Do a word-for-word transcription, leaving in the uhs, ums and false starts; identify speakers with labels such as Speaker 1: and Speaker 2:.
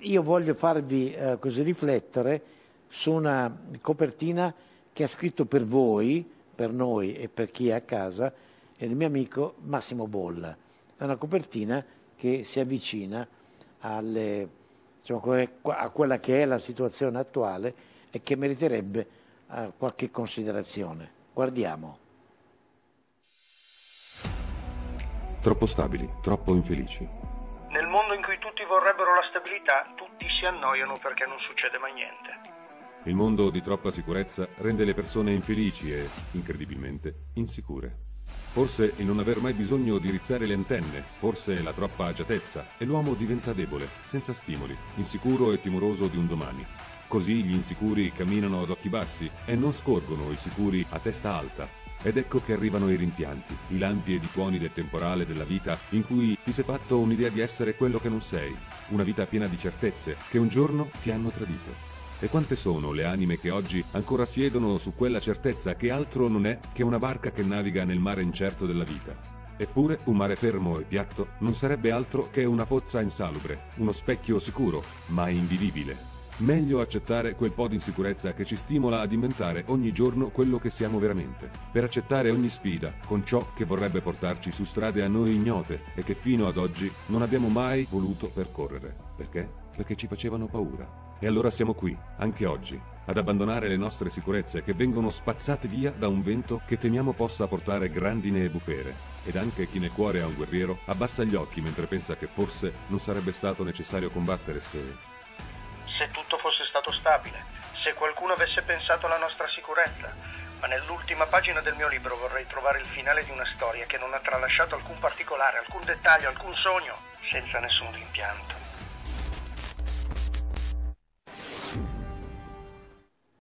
Speaker 1: io voglio farvi eh, così riflettere su una copertina che ha scritto per voi, per noi e per chi è a casa, è il mio amico Massimo Bolla. È una copertina che si avvicina alle, diciamo, a quella che è la situazione attuale e che meriterebbe uh, qualche considerazione. Guardiamo.
Speaker 2: Troppo stabili, troppo infelici.
Speaker 3: Nel mondo in cui tutti vorrebbero la stabilità, tutti si annoiano perché non succede mai niente.
Speaker 2: Il mondo di troppa sicurezza rende le persone infelici e, incredibilmente, insicure. Forse il non aver mai bisogno di rizzare le antenne, forse la troppa agiatezza, e l'uomo diventa debole, senza stimoli, insicuro e timoroso di un domani. Così gli insicuri camminano ad occhi bassi e non scorgono i sicuri a testa alta. Ed ecco che arrivano i rimpianti, i lampi ed i tuoni del temporale della vita in cui ti sei fatto un'idea di essere quello che non sei, una vita piena di certezze che un giorno ti hanno tradito. E quante sono le anime che oggi ancora siedono su quella certezza che altro non è che una barca che naviga nel mare incerto della vita. Eppure un mare fermo e piatto non sarebbe altro che una pozza insalubre, uno specchio sicuro, ma invivibile. Meglio accettare quel po' di insicurezza che ci stimola a diventare ogni giorno quello che siamo veramente, per accettare ogni sfida con ciò che vorrebbe portarci su strade a noi ignote e che fino ad oggi non abbiamo mai voluto percorrere. Perché? Perché ci facevano paura. E allora siamo qui, anche oggi, ad abbandonare le nostre sicurezze che vengono spazzate via da un vento che temiamo possa portare grandine e bufere. Ed anche chi nel cuore ha un guerriero abbassa gli occhi mentre pensa che forse non sarebbe stato necessario combattere se...
Speaker 3: Se tutto fosse stato stabile, se qualcuno avesse pensato alla nostra sicurezza, ma nell'ultima pagina del mio libro vorrei trovare il finale di una storia che non ha tralasciato alcun particolare, alcun dettaglio, alcun sogno, senza nessun rimpianto.